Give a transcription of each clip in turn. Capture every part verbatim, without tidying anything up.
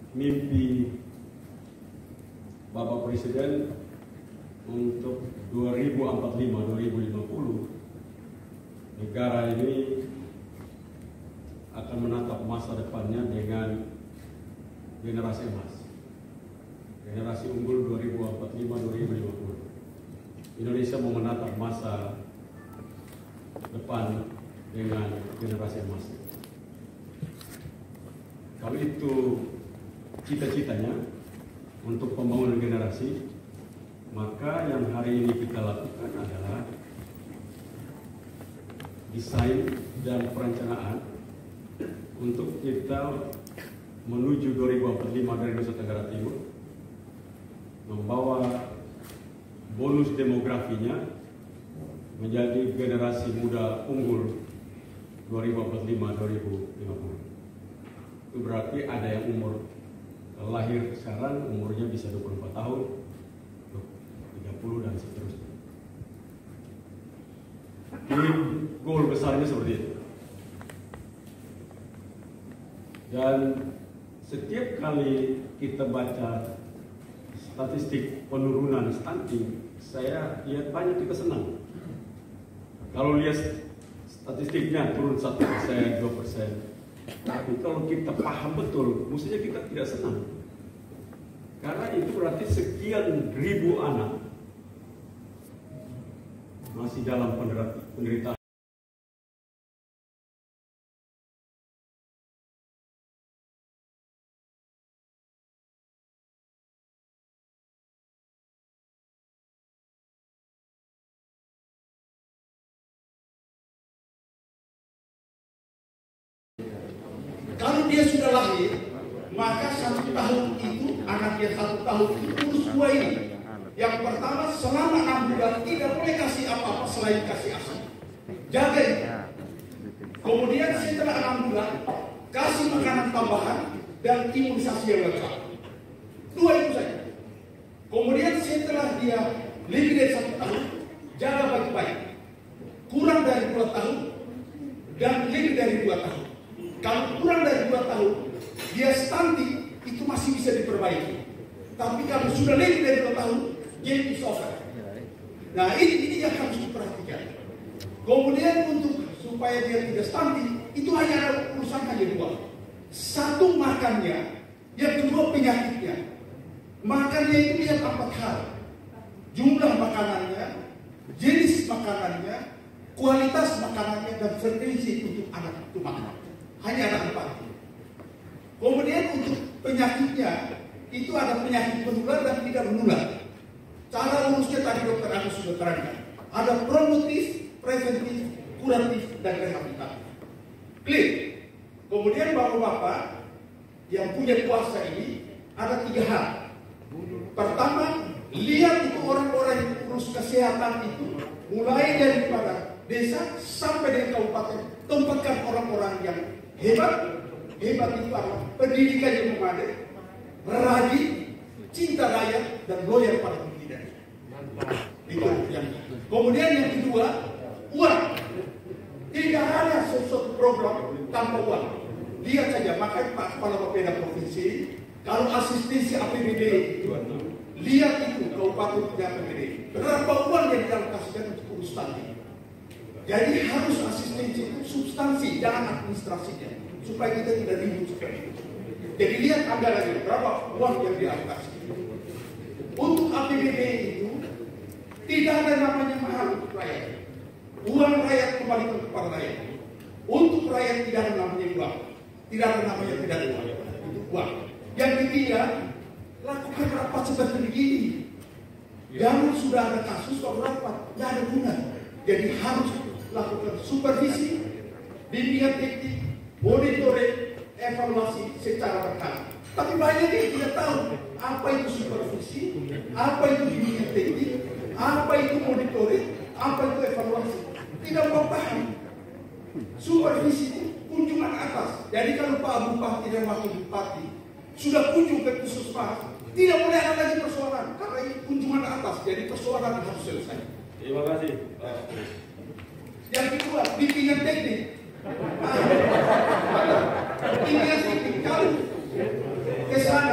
mimpi Bapak Presiden untuk dua ribu empat puluh lima dua ribu lima puluh negara ini akan menatap masa depannya dengan generasi emas, generasi unggul dua ribu empat puluh lima dua ribu lima puluh. Indonesia mau menatap masa depan dengan generasi emas. Kalau itu cita-citanya untuk pembangunan generasi, maka yang hari ini kita lakukan adalah desain dan perencanaan untuk kita menuju dua ribu empat puluh lima dari Nusa Tenggara Timur, membawa bonus demografinya menjadi generasi muda unggul dua ribu empat puluh lima dua ribu lima puluh. Itu berarti ada yang umur lahir sekarang umurnya bisa dua puluh empat tahun, tiga puluh dan seterusnya. Jadi goal besarnya seperti itu. Dan setiap kali kita baca statistik penurunan stunting, saya lihat banyak kita senang. Kalau lihat statistiknya turun satu persen, dua persen, tapi kalau kita paham betul, mestinya kita tidak senang. Karena itu berarti sekian ribu anak masih dalam penderitaan. Kalau dia sudah lahir, maka satu tahun itu, anak yang satu tahun itu urus dua ini. Yang pertama, selama enam bulan tidak boleh kasih apa-apa selain kasih A S I. Jaga itu. Kemudian setelah enam bulan, kasih makanan tambahan dan imunisasi yang lengkap. Dua itu saja. Kemudian setelah dia lebih dari satu tahun, jaga baik-baik. Kurang dari dua tahun dan lebih dari dua tahun. Kalau kurang dari dua tahun, dia stunting, itu masih bisa diperbaiki. Tapi kalau sudah lebih dari dua tahun, dia itu over. Nah ini, ini yang harus diperhatikan. Kemudian untuk supaya dia tidak stunting, itu hanya ada urusan hanya dua. Satu makannya, yang kedua penyakitnya. Makannya itu lihat empat hal. Jumlah makanannya, jenis makanannya, kualitas makanannya, dan frekuensi untuk anak itu makan. Hanya ada empat. Kemudian untuk penyakitnya, itu ada penyakit menular dan tidak menular. Cara urusnya tadi dokter Agus sudah terangkan. Ada promotif, preventif, kuratif, dan rehabilitatif. Clear. Kemudian bapak-bapak yang punya kuasa ini ada tiga hal. Pertama, lihat itu orang-orang yang urus kesehatan itu, mulai daripada desa sampai dengan kabupaten, tempatkan orang-orang yang hebat. Hebat itu apa? Pendidikan yang memadai, rajin, cinta rakyat, dan loyal pada pimpinan. Itu yang. Kemudian yang kedua, uang. Tidak ada sesuatu program tanpa uang. Lihat saja, makanya Pak Kepala Bapeda Provinsi, kalau asistensi A P B D itu, lihat itu kabupaten punya A P B D. Berapa uang yang dialokasikan untuk urus tadi? Jadi harus asistensi itu substansi, jangan administrasinya, supaya kita tidak ribut seperti itu. Jadi lihat anggarannya, berapa uang yang dialokasi. Untuk A P B D itu tidak ada namanya mahal untuk rakyat. Uang rakyat kembalikan kepada rakyat. Untuk rakyat tidak ada namanya uang, tidak ada namanya tidak uang. Itu uang. Yang ketiga, lakukan rapat seperti begini. Jangan sudah ada kasus kalau rapat, tidak ada guna. Jadi harus lakukan supervisi, bimbingan teknik, monitoring, evaluasi secara berkala. Tapi banyak yang tidak tahu apa itu supervisi, apa itu bimbingan teknik, apa itu monitoring, apa itu evaluasi. Tidak mau paham. Supervisi itu kunjungan atas. Jadi kalau Pak Bupati dan Wakil Bupati sudah kunjung ke puskesmas, tidak boleh ada lagi persoalan karena ini kunjungan atas. Jadi persoalan harus selesai. Terima kasih. Yang kedua, bimbingan teknik. Bimbingan teknik kalau kesana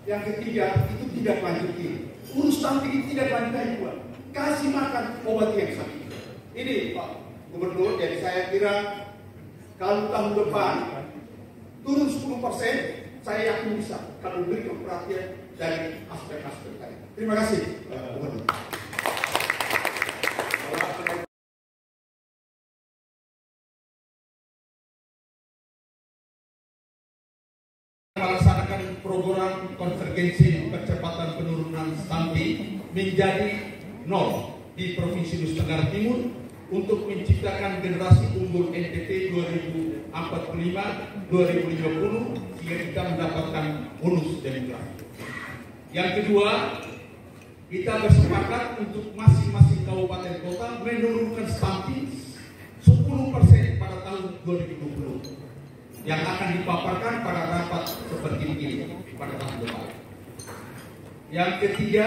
Yang ketiga, itu tidak lanjuti. Urus stunting tidak lanjuti buat. Kasih makan, obati yang sakit. Ini Pak Gubernur, jadi saya kira kalau tahun depan turun sepuluh persen, saya yakin bisa kalau berikan perhatian dari aspek-aspek tadi. Terima kasih, Pak Gubernur. Melaksanakan program konvergensi percepatan penurunan stunting menjadi nol di Provinsi Nusa Tenggara Timur untuk menciptakan generasi unggul N T T dua ribu empat puluh lima dua ribu lima puluh sehingga kita mendapatkan bonus demografi. Yang kedua, kita bersepakat untuk masing-masing kabupaten kota menurunkan stunting sepuluh persen pada tahun dua ribu dua puluh yang akan dipaparkan pada rapat seperti ini pada tahun depan. Yang ketiga,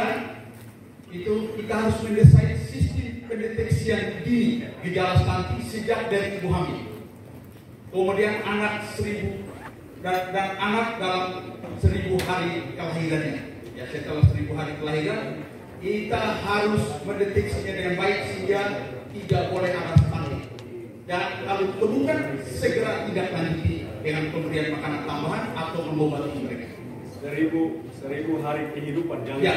itu kita harus mendesain sistem pendeteksian dini gejala stunting sejak dari ibu hamil. Kemudian anak seribu dan, dan anak dalam seribu hari kelahirannya. Ya, setelah seribu hari kelahiran, kita harus mendeteksinya dengan baik sehingga tidak boleh ada stunting. Dan kalau ditemukan segera tidak lanjuti dengan pemberian makanan tambahan atau mengobati mereka. Seribu seribu hari kehidupan jangan. Ya.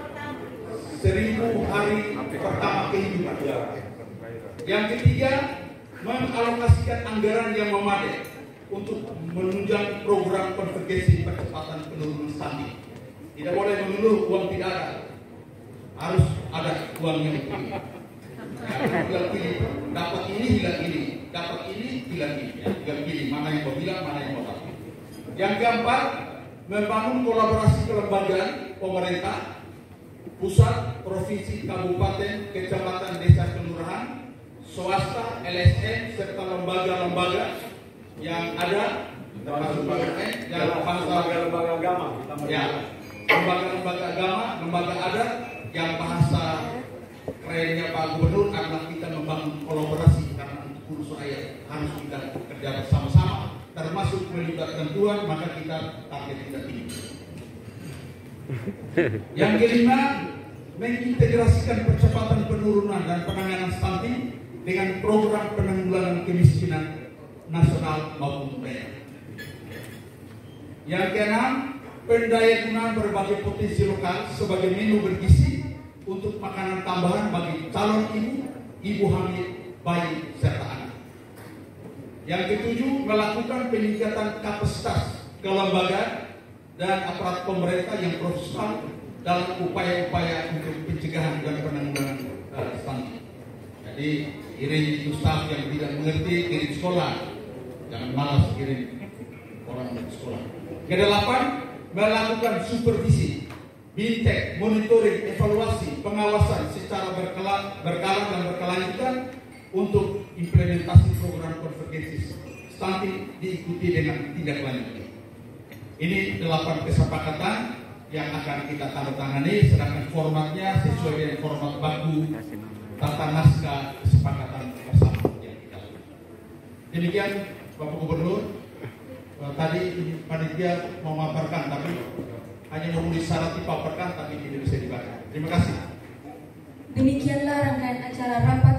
Seribu hari pertama kehidupan. Ya. Yang ketiga, mengalokasikan anggaran yang memadai untuk menunjang program konvergensi percepatan penurunan stunting. Tidak boleh mengeluh uang tidak ada, harus ada uang yang pilih. Tinggal pilih, dapat ini hilang ini, dapat ini hilang ini. Ya, tinggal pilih mana yang mau hilang, mana yang mau dapat. Yang keempat, membangun kolaborasi kelembagaan pemerintah, pusat, provinsi, kabupaten, kecamatan, desa, kelurahan, swasta, L S M, serta lembaga-lembaga yang ada, termasuk B U M N, dan lembaga-lembaga agama. Ya, lembaga-lembaga agama, lembaga adat, yang bahasa kerennya Pak Gubernur adalah kita membangun kolaborasi karena untuk urus rakyat harus kita kerja bersama-sama, termasuk melibatkan Tuhan, maka kita target kita tinggi. Yang kelima, mengintegrasikan percepatan penurunan dan penanganan stunting dengan program penanggulangan kemiskinan nasional maupun daerah. Yang keenam, pendayagunaan berbagai potensi lokal sebagai menu bergizi untuk makanan tambahan bagi calon ibu, ibu hamil, bayi, serta anak. Yang ketujuh, melakukan peningkatan kapasitas kelembagaan dan aparat pemerintah yang profesional dalam upaya-upaya untuk pencegahan dan penanggulangan stunting. Jadi kirim itu staf yang tidak mengerti, kirim sekolah, jangan malas kirim orang ke sekolah. Kedelapan, melakukan supervisi, bintek, monitoring, evaluasi, pengawasan secara berkala, berkala dan berkelanjutan untuk implementasi program konvergensi stunting diikuti dengan tindak lanjut. Ini delapan kesepakatan yang akan kita tanda tangani, sedangkan formatnya sesuai dengan format baku tata naskah kesepakatan bersama yang kita lakukan. Demikian Bapak Gubernur, tadi panitia mau memaparkan, tapi hanya menulis syarat dipaparkan, tapi tidak bisa dibaca. Terima kasih. Demikianlah rangkaian acara rapat